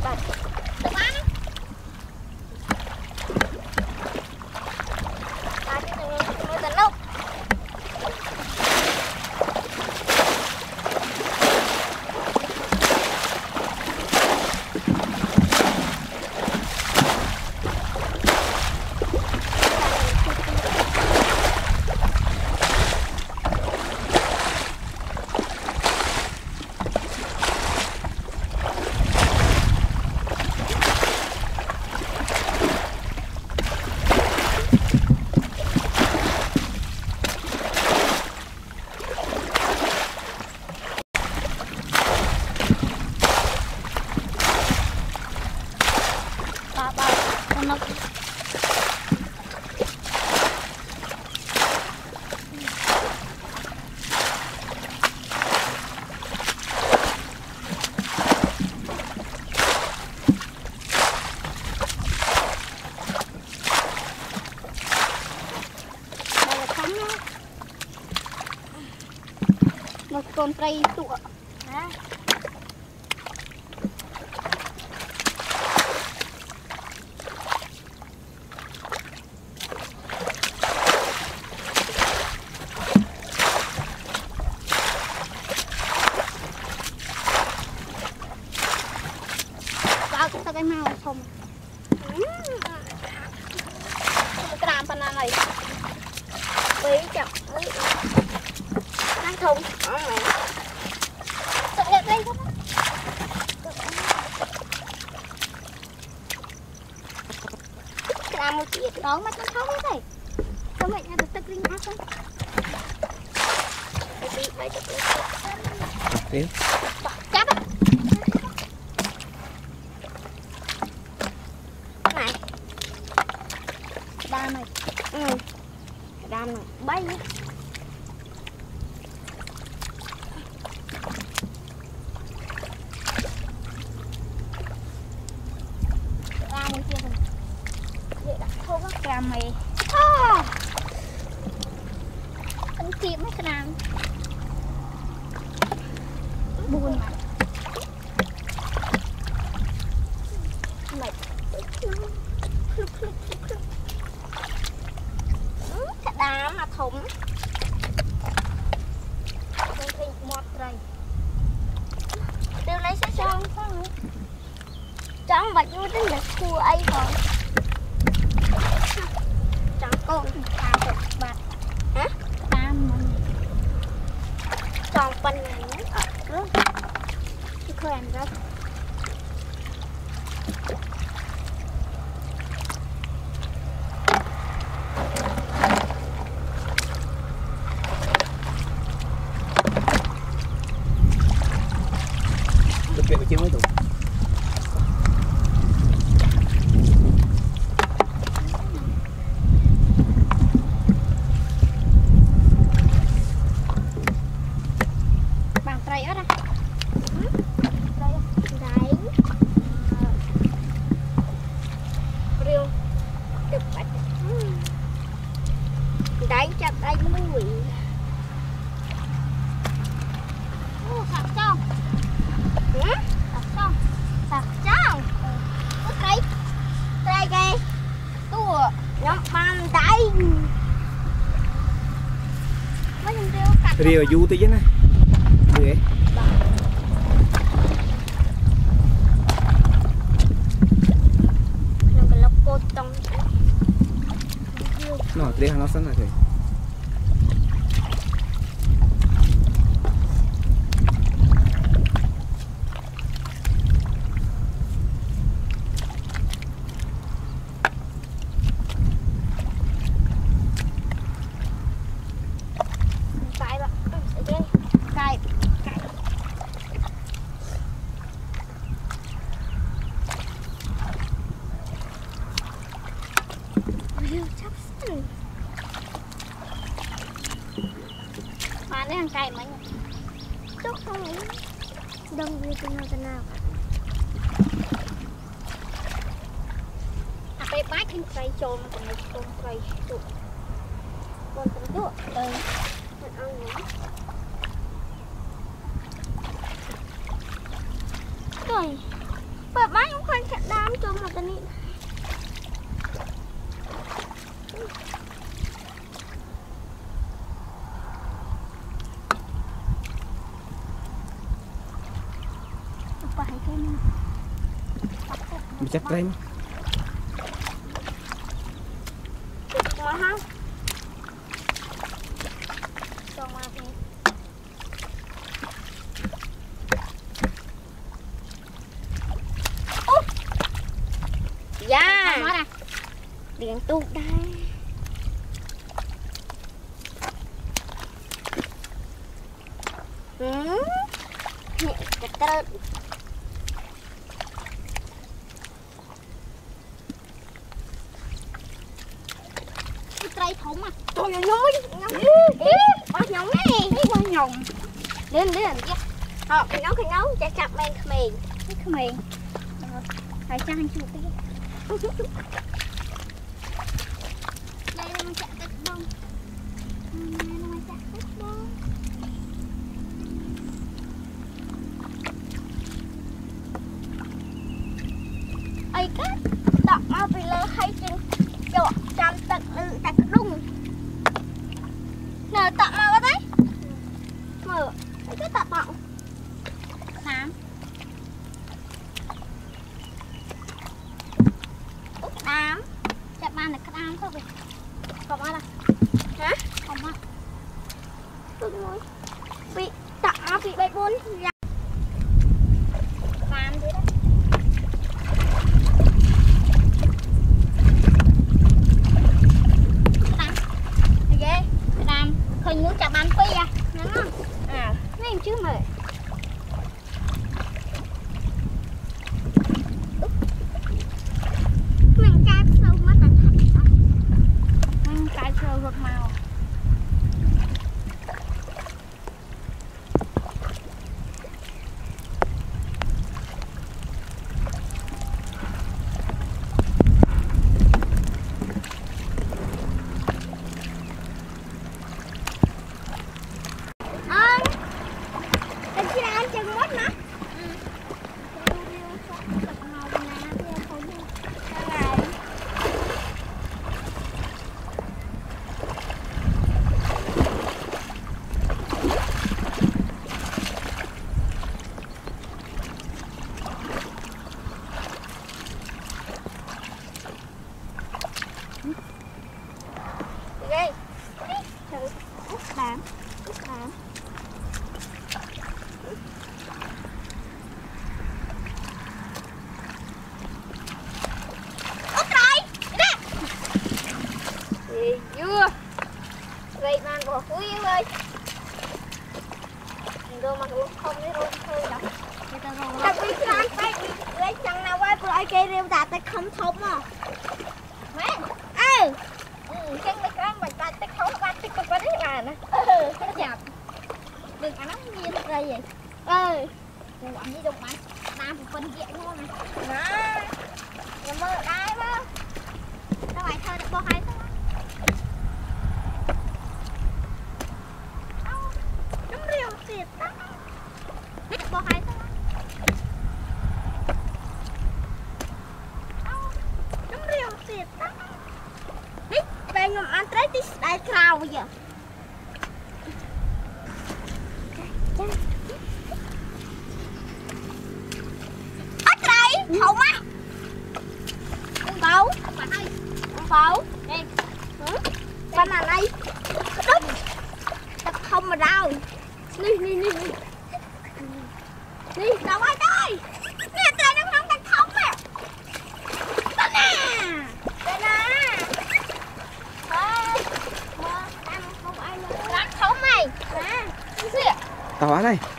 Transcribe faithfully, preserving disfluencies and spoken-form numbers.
một con cây tụa hả? Sao cũng sao cái màu không? Cái làm phần này với chậm ăn thùng ở mày sợ đẹp đây không? Làm một chị đó mắt nó khóc hết này sao mày ra được tất linh ác không? Tiếp chắc á này đam này ừ đam này bay nhé. Làm mày à. Anh kiếm mấy cái nào buồn mà mày cái đá mà thủng một rồi điều lấy sẽ xong xong chẳng vậy nhưng tính là thua ấy rồi chẳng con thả được bạn hả ta mình tròn phần này ở trước chứ không ăn đâu được việc chưa mấy tụ đánh chặt anh mũi sạc xong sạc xong sạc xong có cây cây cây tua nhóm bàn tay Rio du tí chứ nè người nó đi hàng nó sẵn là thế bán đấy hàng cày mà chút không ấy đông như thế nào thế nào à cái bát thêm cây trồn mà còn một con cây tụ con cũng tụ đây mình ăn nhé rồi bớt bát Mình chắc đây. Mà không? Cho mà đi. Dạ. Điện tụt đây. Ừ. Cái tơ. Trai thủng à. Trời ơi nhông. Ba nhông này. Ba nhông. Lên lên kia. Ờ, cái nấu cái nấu chặt chặt men khmền. Khmền. Phải cho anh chụp đi. Đây là chặt đất bông. Đây là chặt đất bông. Ai cái đọc mau về lơ hay chừng chỗ trăm tật tật đung. Nè tặng mau cái đấy. Mở cái tặng tặng. Tám. Tám. Chặt bàn là cắt ám thôi. Còn ai là? Hả? Còn ai? Tôi nói. Bị tặng áo bị bay bốn. Tám thế đấy. Hình như chả bán phi à, đúng không? À, mấy em chứ mà. Mình cài sâu mất là thật sao? Mình cài sâu gột màu. Đây. Thử út bám, út bám. Út rồi. Nè. Gì chưa? Vậy mà bỏ cuối ơi. Đồ mà không biết luôn thôi đâu. Tập đi sang tay lấy chẳng nào quay vừa ai kê rêu đạt tay không thông à. Mẹ. Ừ. Ừ, chân mấy cái mình ta tích không bắt tích có đấy là nè. Ừ, nó chập. Đừng ăn nóng gì thật ra vậy. Ừ. Đừng ăn gì đâu mà. Nam một phần diện luôn nè. Đó. Nhà mơ đai mà. Sao phải thôi được bao hai thôi. Nó riêu tiệt đó. Biết được bao hai thôi. Nó riêu tiệt đó. Đây ngầm ăn trái tí đại khao bây giờ. Ất đây, thầu má. Con bấu. Con bấu. Đây. Con là đây. Đúng. Tập không mà đau. Đi, đi, đi. Đi, đâu ai đây. Nè, trời nó không tập không à. Đây nè. Đây nè. Không ai nữa. Không mày. À, Tao ở đây.